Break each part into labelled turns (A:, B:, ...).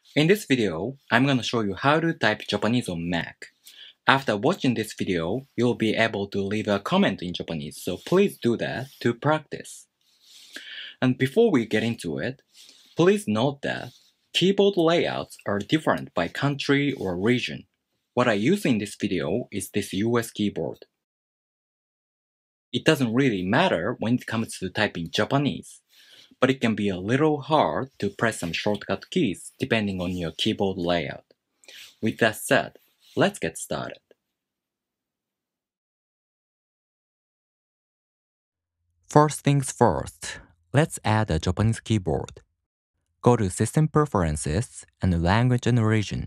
A: In this video, I'm gonna show you how to type Japanese on Mac. After watching this video, you'll be able to leave a comment in Japanese, so please do that to practice. And before we get into it, please note that keyboard layouts are different by country or region. What I use in this video is this US keyboard. It doesn't really matter when it comes to typing Japanese, but it can be a little hard to press some shortcut keys depending on your keyboard layout. With that said, let's get started. First things first, let's add a Japanese keyboard. Go to System Preferences and Language and Region.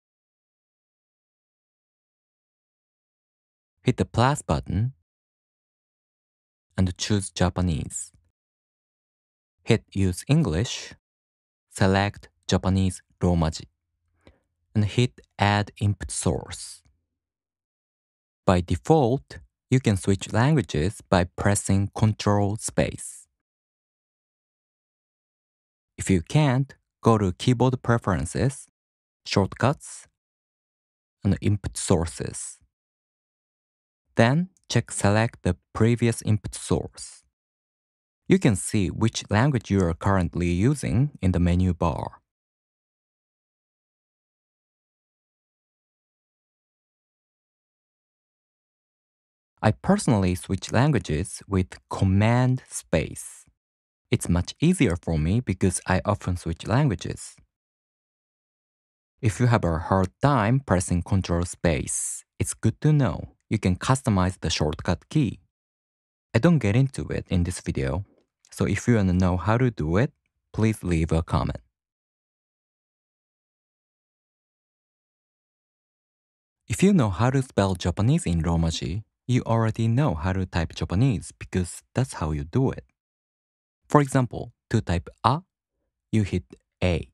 A: Hit the plus button and choose Japanese. Hit Use English, select Japanese Romaji, and hit Add Input Source. By default, you can switch languages by pressing Ctrl Space. If you can't, go to Keyboard Preferences, Shortcuts, and Input Sources. Then select the previous input source. You can see which language you are currently using in the menu bar. I personally switch languages with Command Space. It's much easier for me because I often switch languages. If you have a hard time pressing Ctrl Space, it's good to know you can customize the shortcut key. I don't get into it in this video, so if you want to know how to do it, please leave a comment. If you know how to spell Japanese in Romaji, you already know how to type Japanese because that's how you do it. For example, to type A, you hit A.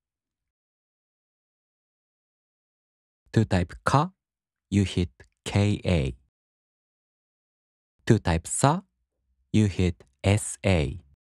A: To type Ka, you hit KA. To type Sa, you hit SA.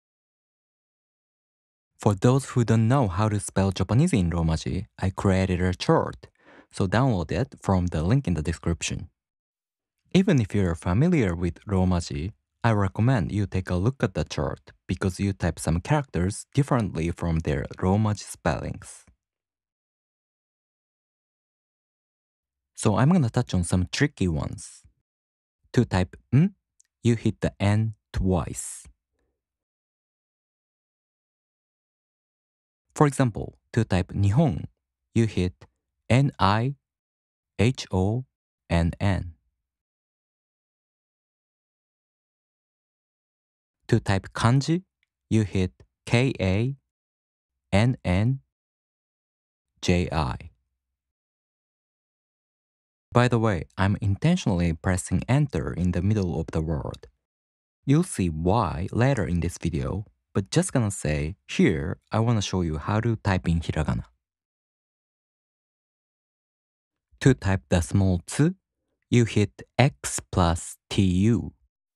A: For those who don't know how to spell Japanese in Romaji, I created a chart, so download it from the link in the description. Even if you're familiar with Romaji, I recommend you take a look at the chart because you type some characters differently from their Romaji spellings. So I'm gonna touch on some tricky ones. To type N, you hit the N twice. For example, to type Nihon, you hit Nihonn. To type Kanji, you hit Kannji. By the way, I'm intentionally pressing enter in the middle of the word. You'll see why later in this video, but just gonna say, here I wanna show you how to type in Hiragana. To type the small tsu, you hit X plus TU.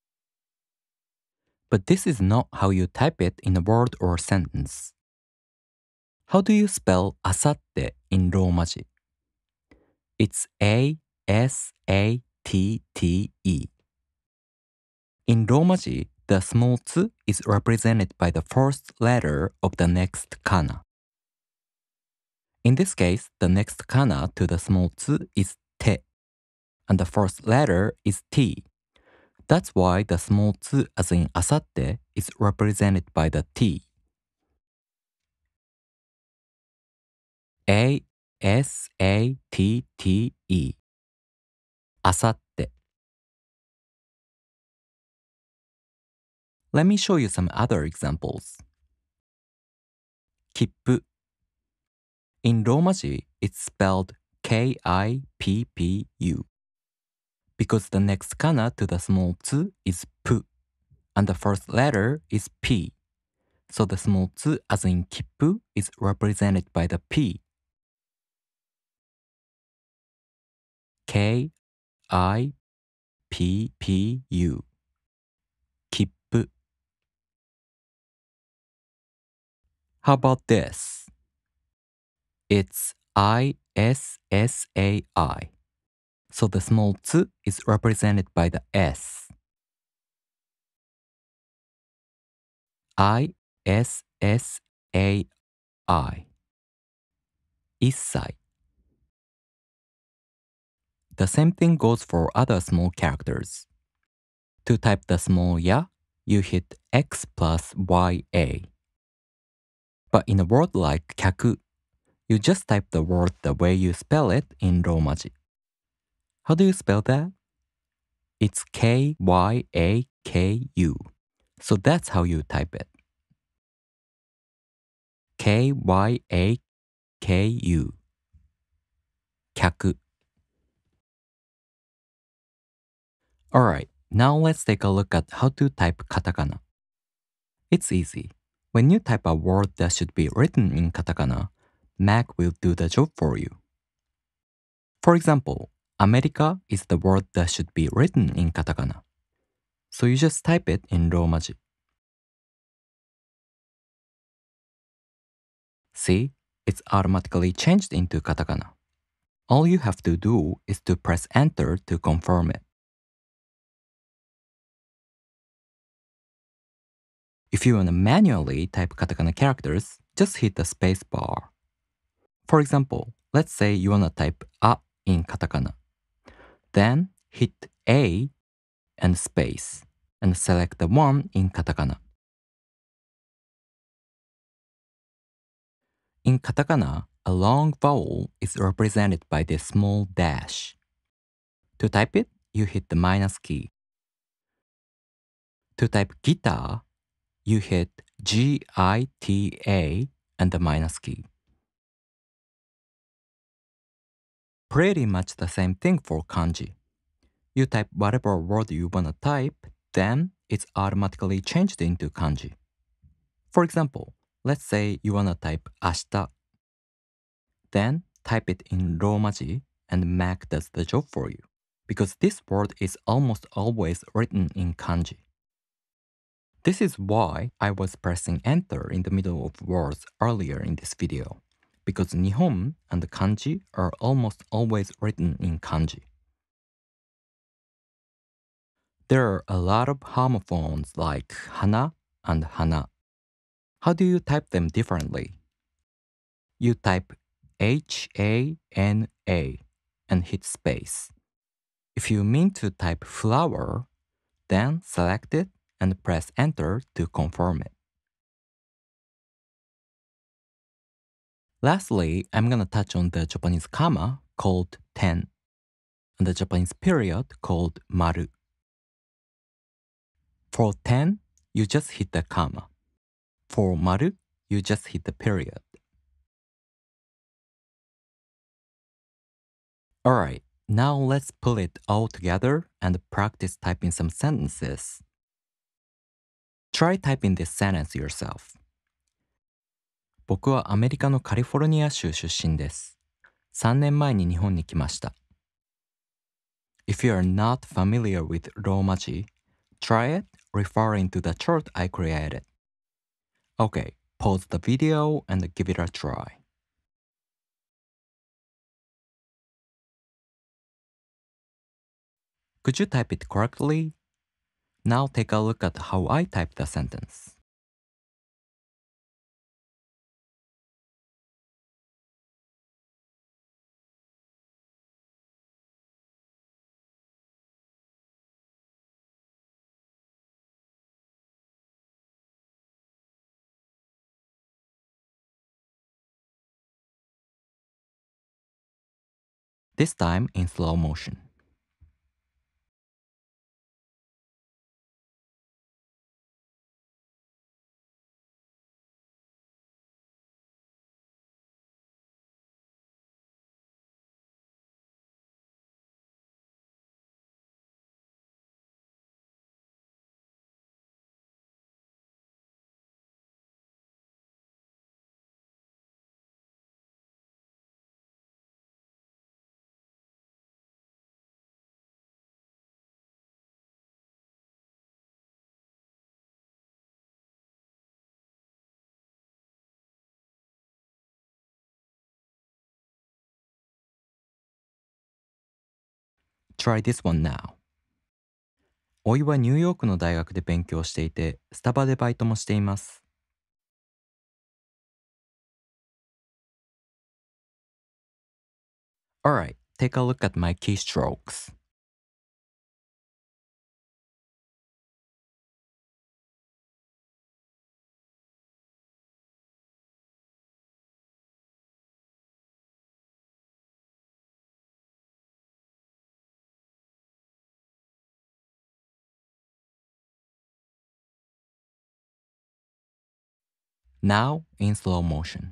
A: But this is not how you type it in a word or sentence. How do you spell asatte in Romaji? It's Asatte. In Romaji, the small tsu is represented by the first letter of the next kana. In this case, the next kana to the small tsu is te, and the first letter is t. That's why the small tsu as in asatte is represented by the t. Asatte. Asatte. Let me show you some other examples. Kippu. In Romaji, it's spelled Kippu because the next kana to the small tsu is pu, and the first letter is p. So the small tsu as in kippu is represented by the p. Kippu. Kippu. How about this? It's ISSAI. So the small t is represented by the S. ISSAI. Issai. The same thing goes for other small characters. To type the small ya, you hit X plus YA. But in a word like kaku, you just type the word the way you spell it in Romaji. How do you spell that? It's Kyaku. So that's how you type it. Kyaku. Kaku. Alright, now let's take a look at how to type katakana. It's easy. When you type a word that should be written in katakana, Mac will do the job for you. For example, America is the word that should be written in katakana. So you just type it in Romaji. See, it's automatically changed into katakana. All you have to do is to press enter to confirm it. If you want to manually type katakana characters, just hit the space bar. For example, let's say you want to type a in katakana. Then hit A and space and select the one in katakana. In katakana, a long vowel is represented by this small dash. To type it, you hit the minus key. To type guitar, you hit GITA and the minus key. Pretty much the same thing for kanji. You type whatever word you wanna type, then it's automatically changed into kanji. For example, let's say you wanna type ashita. Then type it in Romaji and Mac does the job for you. Because this word is almost always written in kanji. This is why I was pressing enter in the middle of words earlier in this video. Because Nihon and kanji are almost always written in kanji. There are a lot of homophones like hana and hana. How do you type them differently? You type HANA and hit space. If you mean to type flower, then select it and press enter to confirm it. Lastly, I'm gonna touch on the Japanese comma called ten and the Japanese period called maru. For ten, you just hit the comma. For maru, you just hit the period. Alright, now let's pull it all together and practice typing some sentences. Try typing this sentence yourself. 僕はアメリカのカリフォルニア州出身です。3年前に日本に来ました。If you are not familiar with Romaji, try it referring to the chart I created. Okay, pause the video and give it a try. Could you type it correctly? Now take a look at how I type the sentence. This time in slow motion. try this one now. おいはニューヨークの大学で勉強していて、スタバでバイトもしています。Alright, take a look at my keystrokes. Now in slow motion.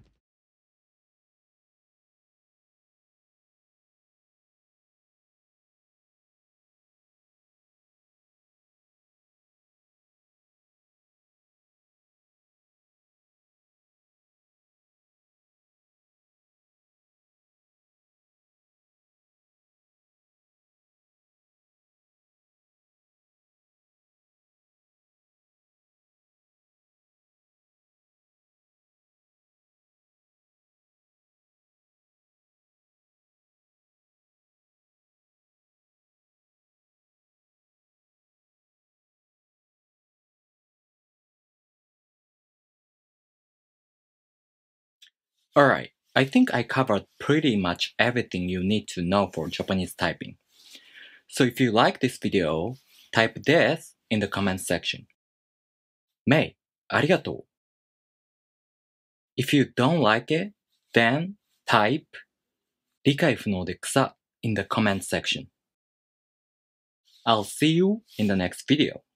A: Alright, I think I covered pretty much everything you need to know for Japanese typing. So if you like this video, type this in the comment section. May, ありがとう. If you don't like it, then type 理解不能で草 in the comment section. I'll see you in the next video.